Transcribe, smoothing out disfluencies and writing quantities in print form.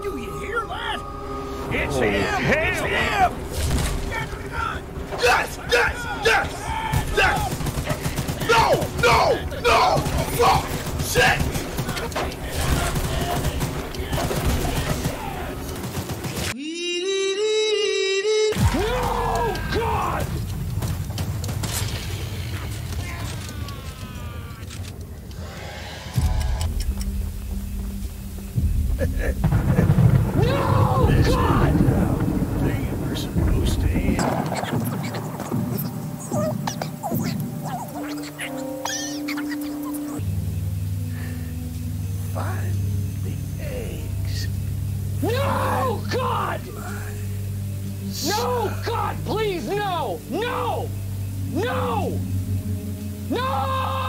Do you hear that? It's him! It's him! Yes! Yes! Yes! Yes! No! No! No! Fuck! Shit! No! God! No! God! They were supposed to end. Find the eggs. No! God! No! God, please, no! No! No! No!